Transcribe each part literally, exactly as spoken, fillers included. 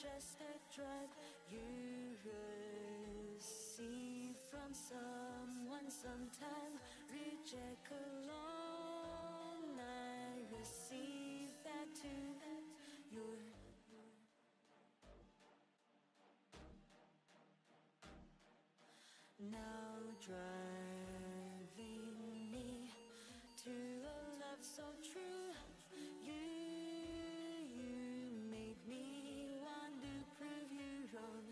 just a drug you receive from someone sometime. Reject alone, I receive that too. You're now driving me to a love so true. You, you make me want to prove you wrong.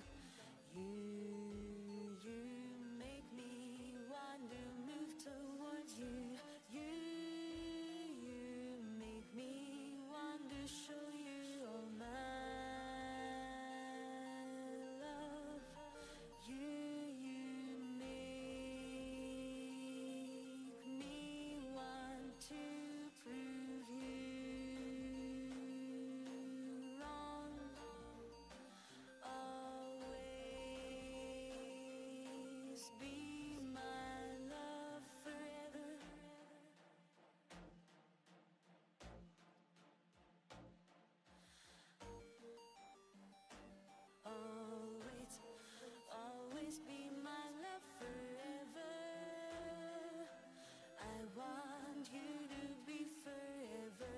You, you make me want to move towards you. You, you make me want to show you all my love. You Always, always be my love forever. I want you to be forever.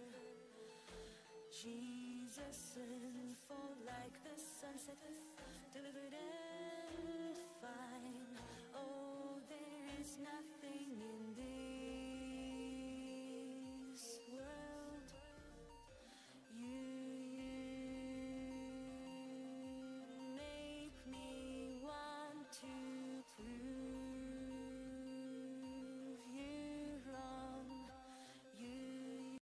Jesus, sinful like the sunset, delivered and fine. Oh, there is nothing